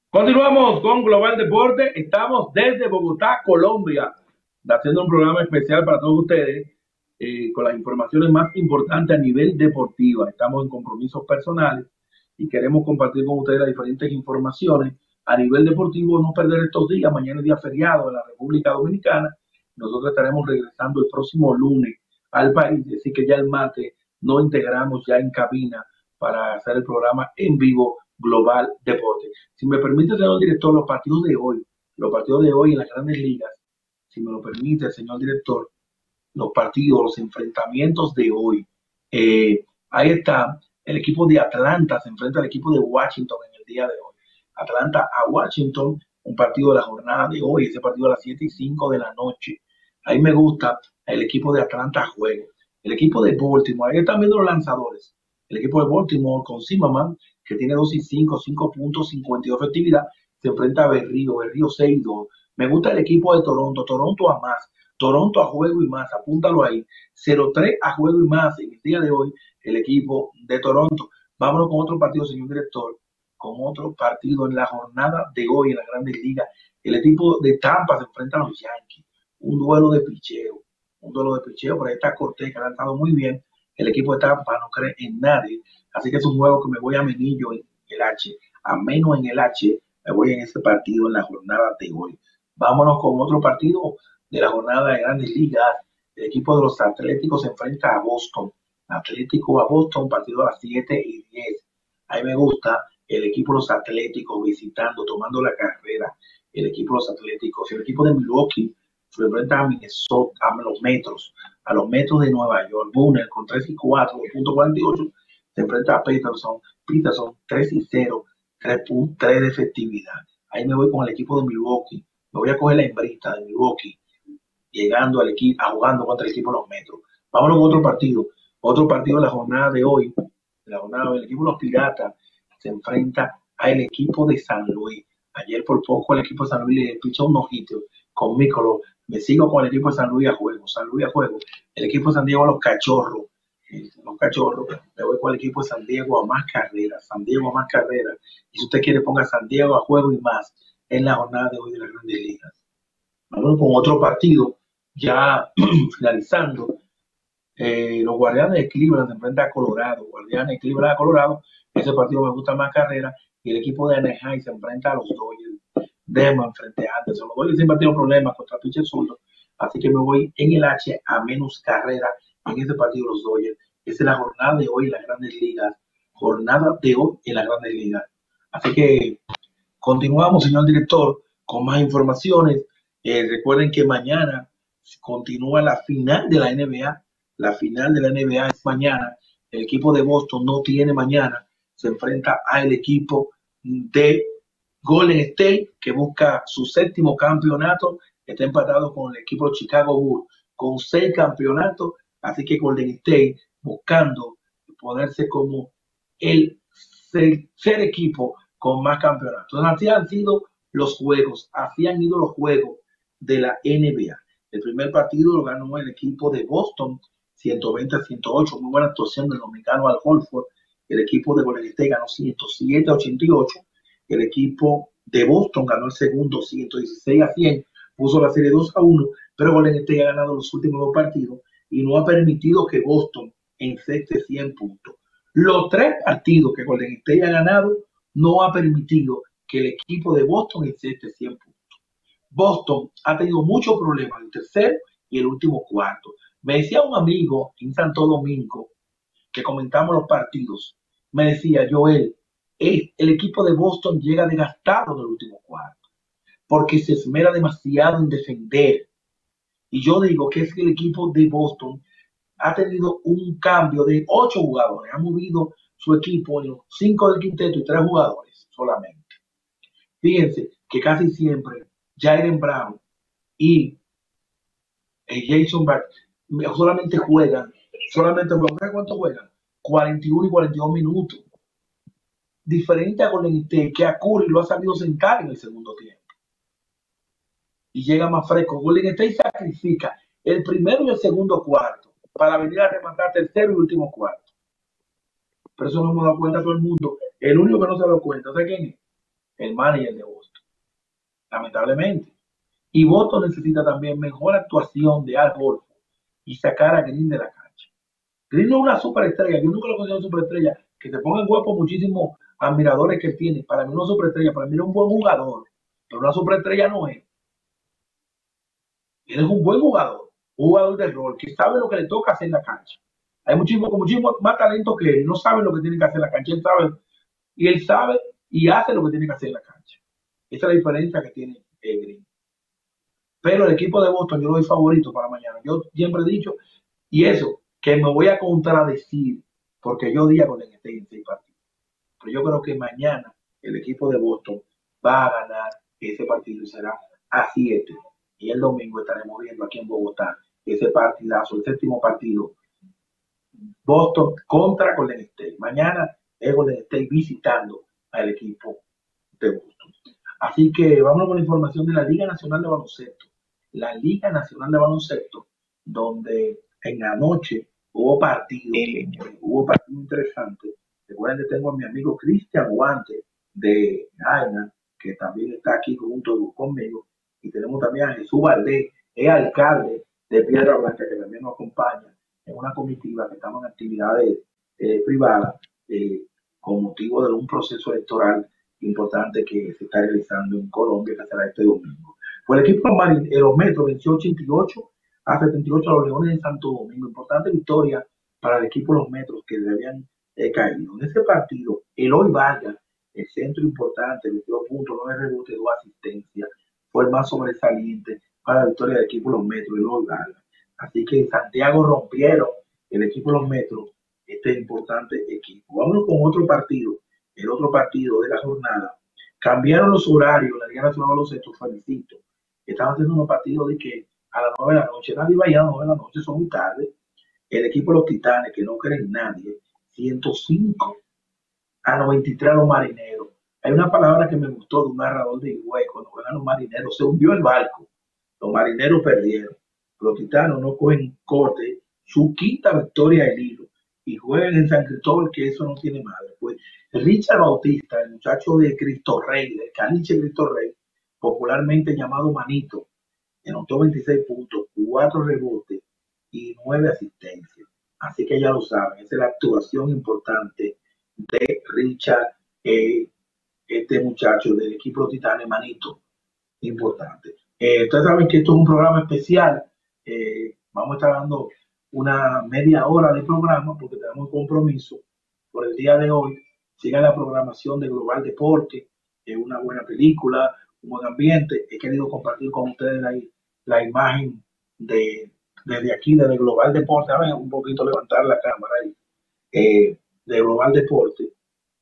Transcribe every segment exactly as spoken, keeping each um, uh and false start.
Continuamos con Global Deporte. Estamos desde Bogotá, Colombia, haciendo un programa especial para todos ustedes eh, con las informaciones más importantes a nivel deportivo. Estamos en compromisos personales y queremos compartir con ustedes las diferentes informaciones a nivel deportivo. No perder estos días. Mañana es día feriado en la República Dominicana. Nosotros estaremos regresando el próximo lunes al país, así que ya el martes nos integramos ya en cabina para hacer el programa en vivo Global Deporte. Si me permite, señor director, los partidos de hoy, los partidos de hoy en las grandes ligas, si me lo permite, señor director, los partidos, los enfrentamientos de hoy. Eh, ahí está, el equipo de Atlanta se enfrenta al equipo de Washington en el día de hoy. Atlanta a Washington, un partido de la jornada de hoy, ese partido a las siete y cinco de la noche. Ahí me gusta el equipo de Atlanta juego. El equipo de Baltimore, ahí están viendo los lanzadores. El equipo de Baltimore con Zimmerman, que tiene dos y cinco, cinco puntos cincuenta y dos efectividad, se enfrenta a Berrío, Berrío seis y dos. Me gusta el equipo de Toronto, Toronto a más. Toronto a juego y más, apúntalo ahí. cero tres a juego y más en el día de hoy, el equipo de Toronto. Vámonos con otro partido, señor director, con otro partido en la jornada de hoy en la Grandes Ligas. El equipo de Tampa se enfrenta a los Yankees. Un duelo de picheo, un duelo de picheo, por ahí está Cortés, que ha lanzado muy bien. El equipo de Tampa no cree en nadie, así que es un juego que me voy a menillo en el H, a menos en el H, me voy en ese partido en la jornada de hoy. Vámonos con otro partido de la jornada de Grandes Ligas. El equipo de los Atléticos se enfrenta a Boston. Atlético a Boston, partido a las siete y diez. Ahí me gusta el equipo de los Atléticos visitando, tomando la carrera. El equipo de los Atléticos. El equipo de Milwaukee se enfrenta a Minnesota, a los Metros, a los Metros de Nueva York. Booner con tres y cuatro, punto cuarenta y ocho. Se enfrenta a Peterson. Peterson tres y cero, tres punto tres de efectividad. Ahí me voy con el equipo de Milwaukee. Me voy a coger la hembrita de Milwaukee llegando al equipo, jugando contra el equipo de los Metros. Vámonos con otro partido. Otro partido de la jornada de hoy. De la jornada del equipo de los Piratas se enfrenta al equipo de San Luis. Ayer por poco el equipo de San Luis le pichó un ojito con Mícolo. Me sigo con el equipo de San Luis a juego. San Luis a juego. El equipo de San Diego a los Cachorros. Los Cachorros. Me voy con el equipo de San Diego a más carreras. San Diego a más carreras. Y si usted quiere, ponga San Diego a juego y más en la jornada de hoy de las Grandes Ligas. Vamos con otro partido ya finalizando. Eh, los Guardianes de Cleveland se enfrentan a Colorado. Guardianes de Cleveland a Colorado. Ese partido me gusta más carrera. Y el equipo de Anaheim se enfrenta a los Dodgers. Deman frente a Anderson. Los Dodgers siempre han tenido problemas contra pitcher zurdo. Así que me voy en el H a menos carrera en ese partido los Dodgers. Esa es la jornada de hoy en las Grandes Ligas. Jornada de hoy en las Grandes Ligas. Así que continuamos, señor director, con más informaciones. Eh, recuerden que mañana continúa la final de la N B A. La final de la N B A es mañana. El equipo de Boston no tiene mañana. Se enfrenta al equipo de Golden State, que busca su séptimo campeonato. Está empatado con el equipo de Chicago Bulls con seis campeonatos. Así que Golden State buscando ponerse como el tercer equipo con más campeonatos. Así han sido los juegos, así han ido los juegos de la N B A. El primer partido lo ganó el equipo de Boston, ciento veinte a ciento ocho, muy buena actuación del dominicano Al Horford. El equipo de Golden State ganó ciento siete a ochenta y ocho. El equipo de Boston ganó el segundo ciento dieciséis a cien, puso la serie dos a uno, pero Golden State ha ganado los últimos dos partidos y no ha permitido que Boston enceste cien puntos. Los tres partidos que Golden State ha ganado no ha permitido que el equipo de Boston enceste cien puntos. Boston ha tenido muchos problemas en el tercer y el último cuarto. Me decía un amigo en Santo Domingo que comentamos los partidos, me decía, Joel, el, el equipo de Boston llega desgastado en el último cuarto porque se esmera demasiado en defender. Y yo digo que es que el equipo de Boston ha tenido un cambio de ocho jugadores, ha movido su equipo en los cinco del quinteto y tres jugadores solamente. Fíjense que casi siempre Jaylen Brown y eh, Jason Bart solamente juegan, solamente juegan, ¿cuánto juegan? cuarenta y uno y cuarenta y dos minutos. Diferente a Golden State, que a Curry lo ha sabido sentar en el segundo tiempo. Y llega más fresco. Golden State sacrifica el primero y el segundo cuarto para venir a rematar tercero y último cuarto. Pero eso no hemos dado cuenta a todo el mundo. El único que no se ha dado cuenta, ¿sabes quién es? el manager de Boston, lamentablemente. Y Boston necesita también mejor actuación de Al Horford y sacar a Green de la cancha. Green no es una superestrella, yo nunca lo considero superestrella, que se ponga en hueco muchísimos admiradores que él tiene. Para mí no es una superestrella, para mí es un buen jugador, pero una superestrella no es. Él es un buen jugador, un jugador de rol, que sabe lo que le toca hacer en la cancha. Hay muchísimo, con muchísimo más talento que él, no sabe lo que tiene que hacer en la cancha, él sabe, y él sabe y hace lo que tiene que hacer en la cancha. Esa es la diferencia que tiene eh, Green. Pero el equipo de Boston yo lo doy favorito para mañana. Yo siempre he dicho, y eso, que me voy a contradecir, porque yo di a Golden State en seis partidos. Pero yo creo que mañana el equipo de Boston va a ganar ese partido y será a siete. Y el domingo estaremos viendo aquí en Bogotá ese partidazo, el séptimo partido, Boston contra Golden State. Mañana es Golden State visitando al equipo de Boston. Así que vamos con la información de la Liga Nacional de Baloncesto. La Liga Nacional de Baloncesto, donde en la noche hubo partidos, hubo partidos interesantes. Recuerden que tengo a mi amigo Cristian Guante de Aina, que también está aquí junto conmigo, y tenemos también a Jesús Valdés, es alcalde de Piedra Blanca, que también nos acompaña en una comitiva que estamos en actividades eh, privadas eh, con motivo de un proceso electoral importante que se está realizando en Colombia, que será este domingo. Pues el equipo de los Metros venció ochenta y ocho a setenta y ocho a los Leones de Santo Domingo. Importante victoria para el equipo de los Metros, que se habían eh, caído. En ese partido, Eloy Vargas, el centro importante, veintidós puntos, nueve rebotes, dos asistencias, fue el más sobresaliente para la victoria del equipo de los Metros, Eloy Vargas. Así que en Santiago rompieron el equipo de los Metros este importante equipo. Vámonos con otro partido, el otro partido de la jornada. Cambiaron los horarios, la Liga Nacional de Baloncesto, felicito. Estaban haciendo unos partidos de que a las nueve de la noche, nadie vaya a las nueve de la noche, son muy tarde. El equipo de los Titanes, que no creen nadie, ciento cinco a noventa y tres a los Marineros. Hay una palabra que me gustó de un narrador de Higüey, cuando juegan los Marineros, se hundió el barco. Los Marineros perdieron. Los Titanos no cogen corte, su quinta victoria al hilo, y juegan en San Cristóbal, que eso no tiene madre. Pues Richard Bautista, el muchacho de Cristo Rey, del Caliche Cristo Rey, popularmente llamado Manito, anotó veintiséis puntos, cuatro rebotes y nueve asistencias. Así que ya lo saben, esa es la actuación importante de Richard, eh, este muchacho del equipo Titanes, Manito, importante. Eh, ustedes saben que esto es un programa especial. Eh, vamos a estar dando una media hora de programa porque tenemos un compromiso por el día de hoy. Sigan la programación de Global Deporte, es una buena película, un buen ambiente. He querido compartir con ustedes la, la imagen de desde aquí, desde Global Deporte. A ver, un poquito levantar la cámara ahí, eh, de Global Deporte,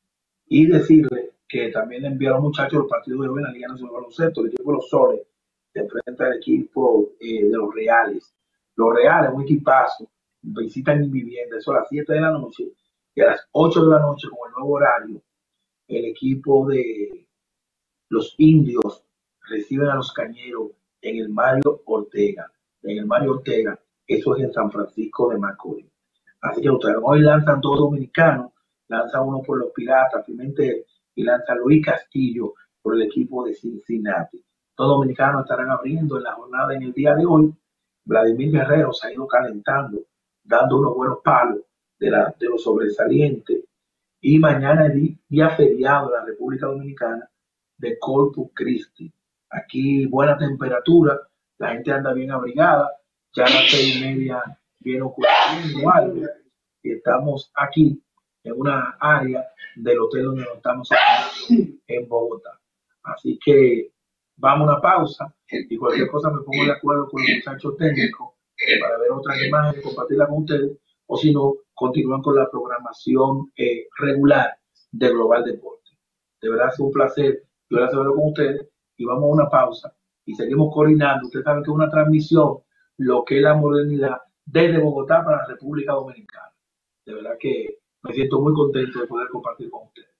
y decirle que también le enviaron muchachos los partidos de hoy en la Liga Nacional de Baloncesto. El equipo de los Soles se enfrenta al equipo eh, de los Reales. Los Reales, un equipazo, visitan mi vivienda, eso a las siete de la noche, y a las ocho de la noche, con el nuevo horario, el equipo de los Indios reciben a los Cañeros en el Mario Ortega. En el Mario Ortega, eso es en San Francisco de Macorís. Así que ustedes hoy lanzan dos dominicanos, lanza uno por los Piratas, Pimentel, y lanza Luis Castillo por el equipo de Cincinnati. Dos dominicanos estarán abriendo en la jornada en el día de hoy. Vladimir Guerrero se ha ido calentando, dando unos buenos palos de, la, de los sobresalientes. Y mañana es día feriado en la República Dominicana de Corpus Christi. Aquí buena temperatura, la gente anda bien abrigada, ya a las seis y media viene ocurriendo algo, y estamos aquí en una área del hotel donde nos estamos haciendo en Bogotá. Así que vamos a una pausa y cualquier cosa me pongo de acuerdo con los muchachos técnicos para ver otras imágenes, compartirlas con ustedes, o si no, continúan con la programación eh, regular de Global Deporte. De verdad es un placer, yo la celebro con ustedes, y vamos a una pausa y seguimos coordinando. Ustedes saben que es una transmisión, lo que es la modernidad, desde Bogotá para la República Dominicana. De verdad que me siento muy contento de poder compartir con ustedes.